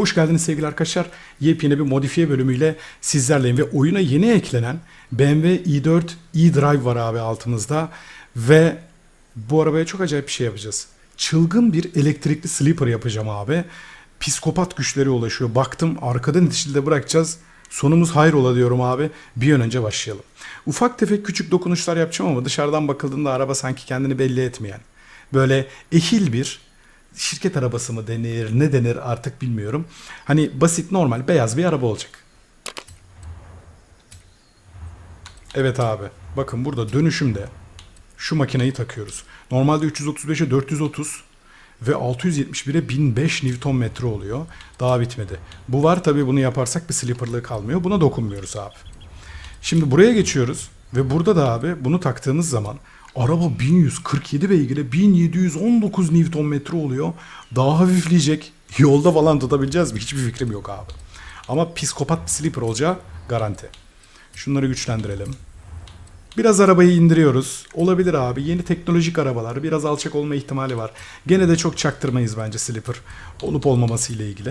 Hoş geldiniz sevgili arkadaşlar. Yepyeni bir modifiye bölümüyle sizlerleyim ve oyuna yeni eklenen BMW i4 e-Drive var abi altımızda ve bu arabaya çok acayip bir şey yapacağız. Çılgın bir elektrikli sleeper yapacağım abi. Psikopat güçlere ulaşıyor. Baktım arkadan itişilde bırakacağız. Sonumuz hayrola diyorum abi. Bir an önce başlayalım. Ufak tefek küçük dokunuşlar yapacağım ama dışarıdan bakıldığında araba sanki kendini belli etmeyen. Böyle ehil bir şirket arabası mı denir, ne denir artık bilmiyorum. Hani basit, normal, beyaz bir araba olacak. Evet abi. Bakın burada dönüşümde şu makineyi takıyoruz. Normalde 335'e 430 ve 671'e 1005 Nm oluyor. Daha bitmedi. Bu var tabii, bunu yaparsak bir sleeperlığı kalmıyor. Buna dokunmuyoruz abi. Şimdi buraya geçiyoruz ve burada da abi bunu taktığımız zaman araba 1147 beygire 1719 Nm oluyor. Daha hafifleyecek. Yolda falan tutabileceğiz mi? Hiçbir fikrim yok abi. Ama psikopat bir sleeper olacağı garanti. Şunları güçlendirelim. Biraz arabayı indiriyoruz. Olabilir abi. Yeni teknolojik arabalar. Biraz alçak olma ihtimali var. Gene de çok çaktırmayız bence sleeper olup olmaması ile ilgili.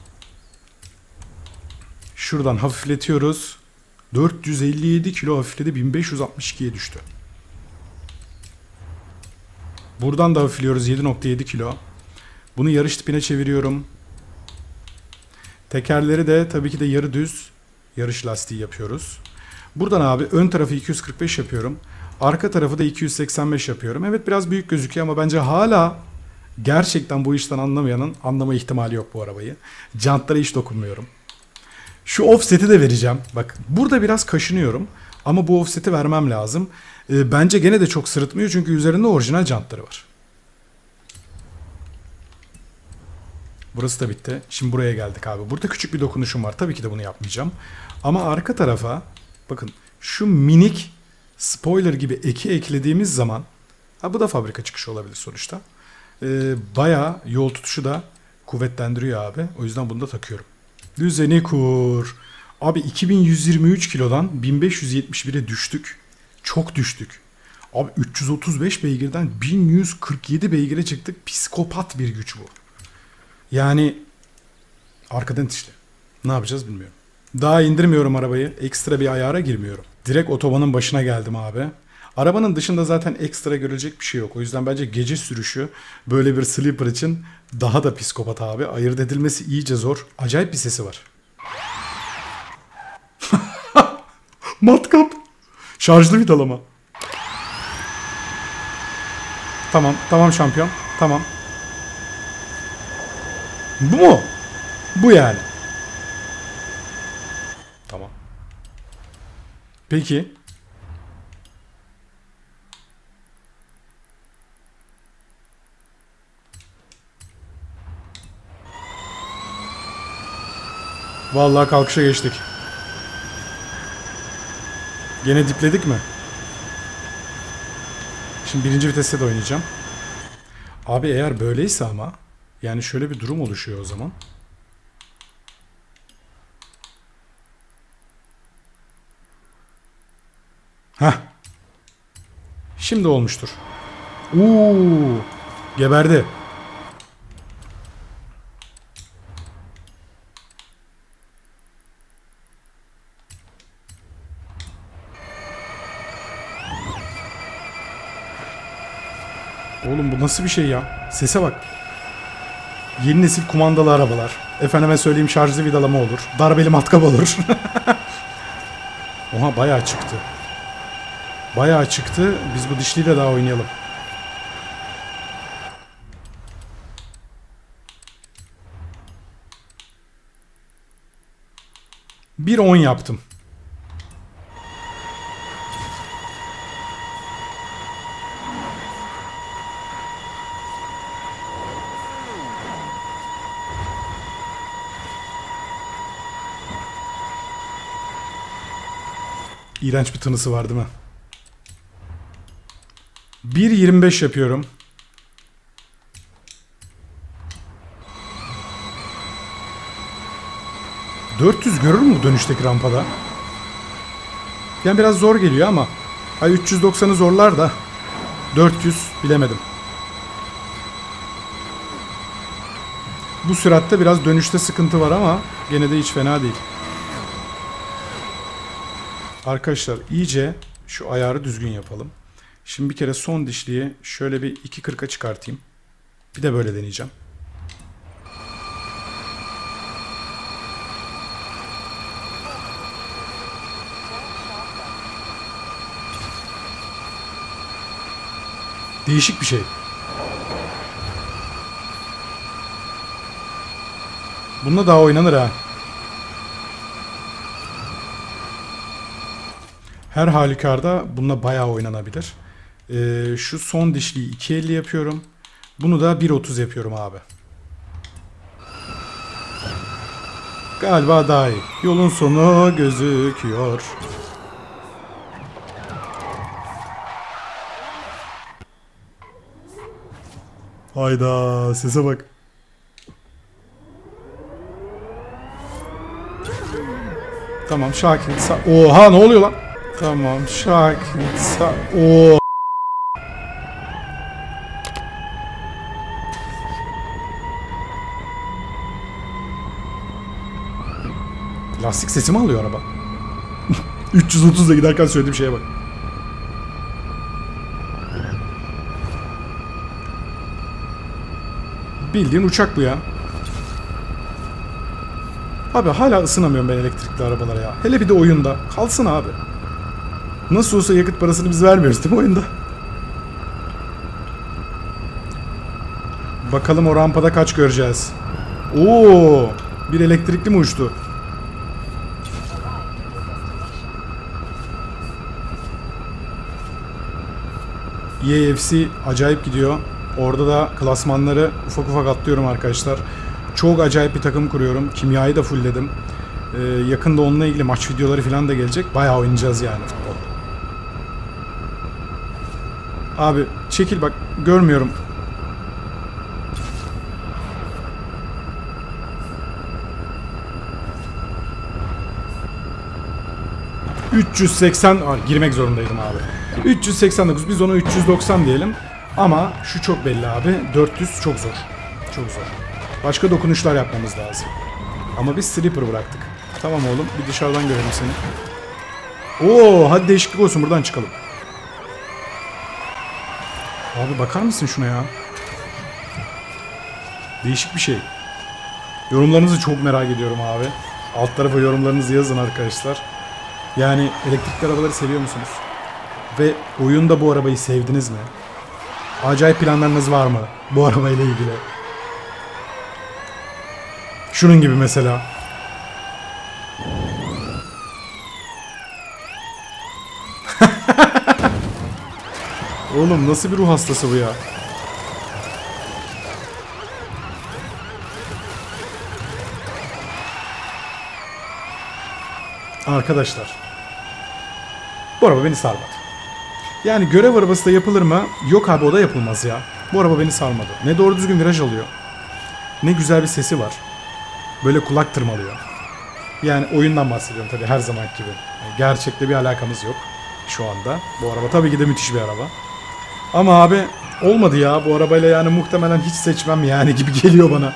Şuradan hafifletiyoruz. 457 kilo hafifledi. 1562'ye düştü. Buradan da hafifliyoruz. 7.7 kilo. Bunu yarış tipine çeviriyorum. Tekerleri de tabii ki de yarı düz yarış lastiği yapıyoruz. Buradan abi ön tarafı 245 yapıyorum. Arka tarafı da 285 yapıyorum. Evet biraz büyük gözüküyor ama bence hala gerçekten bu işten anlamayanın anlama ihtimali yok bu arabayı. Jantlara hiç dokunmuyorum. Şu offset'i de vereceğim. Bak burada biraz kaşınıyorum. Ama bu offset'i vermem lazım. Bence gene de çok sırıtmıyor çünkü üzerinde orijinal jantları var. Burası da bitti. Şimdi buraya geldik abi. Burada küçük bir dokunuşum var. Tabii ki de bunu yapmayacağım. Ama arka tarafa bakın şu minik spoiler gibi eki eklediğimiz zaman, ha bu da fabrika çıkışı olabilir sonuçta. Bayağı yol tutuşu da kuvvetlendiriyor abi. O yüzden bunu da takıyorum. Düzeni kur. Abi 2123 kilodan 1571'e düştük. Çok düştük. Abi 335 beygirden 1147 beygire çıktık. Psikopat bir güç bu. Yani arkadan işte. Ne yapacağız bilmiyorum. Daha indirmiyorum arabayı. Ekstra bir ayara girmiyorum. Direkt otobanın başına geldim abi. Arabanın dışında zaten ekstra görülecek bir şey yok. O yüzden bence gece sürüşü böyle bir sleeper için daha da psikopat abi. Ayırt edilmesi iyice zor. Acayip bir sesi var. Matkap. Şarjlı vidalama. Tamam. Tamam şampiyon. Tamam. Bu mu? Bu yani. Tamam. Peki. Vallahi kalkışa geçtik. Gene dipledik mi? Şimdi birinci viteste de oynayacağım. Abi eğer böyleyse ama yani şöyle bir durum oluşuyor o zaman. Heh. Şimdi olmuştur. Geberdi. Oğlum bu nasıl bir şey ya? Sese bak. Yeni nesil kumandalı arabalar. Efendime söyleyeyim şarjlı vidalama olur. Darbeli matkap olur. Oha bayağı çıktı. Bayağı çıktı. Biz bu dişliyle daha oynayalım. Bir 10 yaptım. İğrenç bir tınısı var değil mi? 1.25 yapıyorum. ...400 görür mü dönüşteki rampada? Yani biraz zor geliyor ama... ...ay 390'ı zorlar da... ...400 bilemedim. Bu süratte biraz dönüşte sıkıntı var ama gene de hiç fena değil. Arkadaşlar iyice şu ayarı düzgün yapalım. Şimdi bir kere son dişliği şöyle bir 2.40'a çıkartayım. Bir de böyle deneyeceğim. Değişik bir şey. Bununla daha oynanır ha. Her halükarda bununla bayağı oynanabilir. Şu son dişliği 2.50 yapıyorum. Bunu da 1.30 yapıyorum abi. Galiba daha iyi. Yolun sonu gözüküyor. Hayda, sese bak. Tamam Şakir. Oha ne oluyor lan? Tamam Şakir. Oo. Lastik sesi mi alıyor araba? 330'da giderken söylediğim şeye bak. Bildiğin uçak bu ya. Abi hala ısınamıyorum ben elektrikli arabalara ya. Hele bir de oyunda. Kalsın abi. Nasıl olsa yakıt parasını biz vermiyoruz değil mi oyunda? Bakalım o rampada kaç göreceğiz. Oo, bir elektrikli mi uçtu? EAFC acayip gidiyor. Orada da klasmanları ufak ufak atlıyorum arkadaşlar. Çok acayip bir takım kuruyorum. Kimyayı da fullledim. Yakında onunla ilgili maç videoları falan da gelecek. Bayağı oynayacağız yani futbol. Abi çekil bak, görmüyorum. Girmek zorundaydım abi. 389, biz ona 390 diyelim. Ama şu çok belli abi. 400 çok zor. Çok zor. Başka dokunuşlar yapmamız lazım. Ama biz sleeper bıraktık. Tamam oğlum, bir dışarıdan görelim seni. Oo, hadi değişiklik olsun, buradan çıkalım. Abi bakar mısın şuna ya? Değişik bir şey. Yorumlarınızı çok merak ediyorum abi. Alt tarafa yorumlarınızı yazın arkadaşlar. Yani elektrikli arabaları seviyor musunuz? Ve oyunda bu arabayı sevdiniz mi? Acayip planlarınız var mı bu arabayla ilgili? Şunun gibi mesela. Oğlum nasıl bir ruh hastası bu ya? Arkadaşlar, bu araba beni sarmadı. Yani görev arabası da yapılır mı? Yok abi, o da yapılmaz ya. Bu araba beni sarmadı. Ne doğru düzgün viraj alıyor, ne güzel bir sesi var. Böyle kulak tırmalıyor. Yani oyundan bahsediyorum tabii, her zaman gibi. Yani gerçekte bir alakamız yok şu anda. Bu araba tabii ki de müthiş bir araba. Ama abi olmadı ya bu arabayla, yani muhtemelen hiç seçmem yani gibi geliyor bana.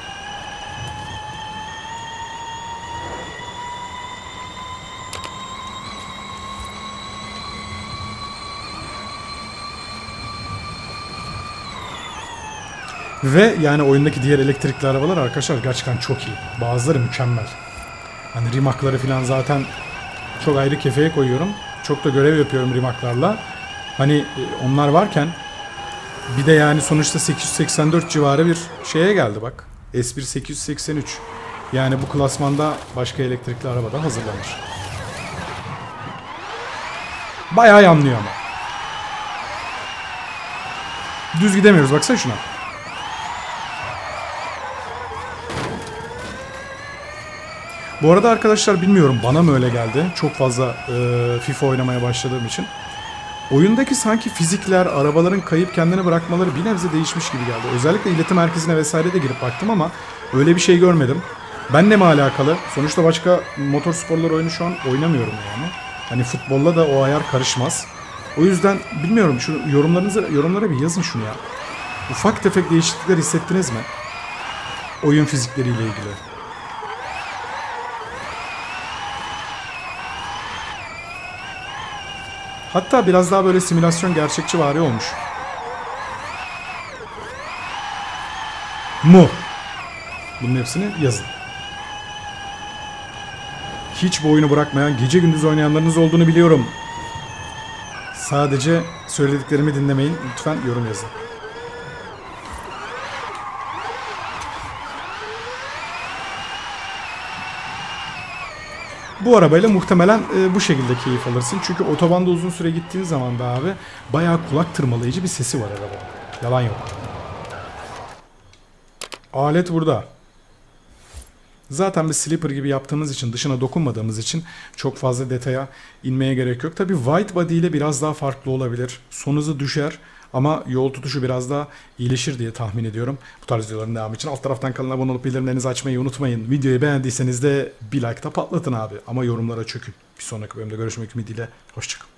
Ve yani oyundaki diğer elektrikli arabalar arkadaşlar gerçekten çok iyi. Bazıları mükemmel. Hani rimakları falan zaten çok ayrı kefeye koyuyorum. Çok da görev yapıyorum rimaklarla. Hani onlar varken bir de yani sonuçta 884 civarı bir şeye geldi bak. S1 883. Yani bu klasmanda başka elektrikli araba da hazırlanır. Bayağı yanlıyor ama. Düz gidemiyoruz, baksana şuna. Bu arada arkadaşlar bilmiyorum, bana mı öyle geldi? Çok fazla FIFA oynamaya başladığım için. Oyundaki sanki fizikler, arabaların kayıp kendini bırakmaları bir nebze değişmiş gibi geldi. Özellikle iletim merkezine vesaire de girip baktım ama öyle bir şey görmedim. Benle mi alakalı? Sonuçta başka motor sporları oyunu şu an oynamıyorum yani. Hani futbolla da o ayar karışmaz. O yüzden bilmiyorum, şu yorumlara bir yazın şunu ya. Ufak tefek değişiklikler hissettiniz mi? oyun fizikleriyle ilgili. Hatta biraz daha böyle simülasyon gerçekçivari olmuş. Bunun hepsini yazın. Hiç bu oyunu bırakmayan, gece gündüz oynayanlarınız olduğunu biliyorum. Sadece söylediklerimi dinlemeyin. Lütfen yorum yazın. Bu arabayla muhtemelen bu şekilde keyif alırsın. Çünkü otobanda uzun süre gittiğin zaman da abi bayağı kulak tırmalayıcı bir sesi var arabanın. Yalan yok. Alet burada. Zaten bir sleeper gibi yaptığımız için, dışına dokunmadığımız için çok fazla detaya inmeye gerek yok. Tabii wide body ile biraz daha farklı olabilir. Son hızı düşer ama yol tutuşu biraz daha iyileşir diye tahmin ediyorum. Bu tarz videoların devamı için alt taraftan kanala abone olup bildirimlerinizi açmayı unutmayın. Videoyu beğendiyseniz de bir like da patlatın abi. Ama yorumlara çökün. Bir sonraki bölümde görüşmek ümidiyle. Hoşçakalın.